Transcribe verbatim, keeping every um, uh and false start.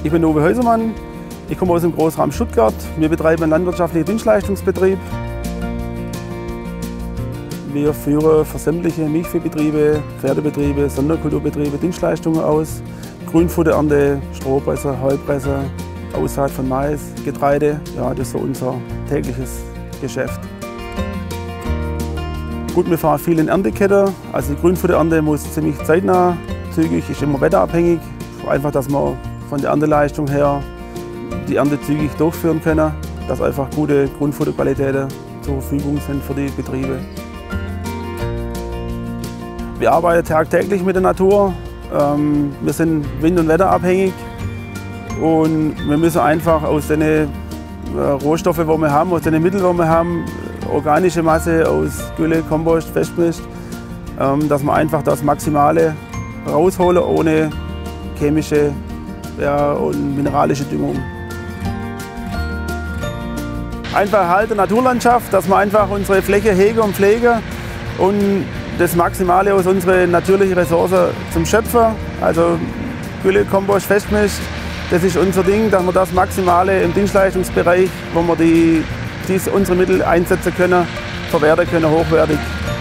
Ich bin Uwe Häusermann, ich komme aus dem Großraum Stuttgart. Wir betreiben einen landwirtschaftlichen Dienstleistungsbetrieb. Wir führen für sämtliche Milchviehbetriebe, Pferdebetriebe, Sonderkulturbetriebe Dienstleistungen aus. Grünfutterernte, Strohpresse, Heupresse, Aussaat von Mais, Getreide. Ja, das ist so unser tägliches Geschäft. Gut, wir fahren viel in Erntekette. Also die Grünfutterernte muss ziemlich zeitnah, zügig, ist immer wetterabhängig. Einfach, dass wir von der Ernteleistung her die Ernte zügig durchführen können, dass einfach gute Grundfutterqualitäten zur Verfügung sind für die Betriebe. Wir arbeiten tagtäglich mit der Natur. Wir sind wind- und wetterabhängig und wir müssen einfach aus den Rohstoffen, die wir haben, aus den Mitteln, die wir haben, organische Masse aus Gülle, Kompost, Festmist, dass wir einfach das Maximale rausholen ohne chemische ja, und mineralische Düngung. Einfach Erhalt Naturlandschaft, dass wir einfach unsere Fläche hegen und pflegen und das Maximale aus unseren natürlichen Ressourcen zum Schöpfen. Also Gülle, Kompost, Festmist, das ist unser Ding, dass wir das Maximale im Dienstleistungsbereich, wo wir die, dies, unsere Mittel einsetzen können, verwerten können, hochwertig.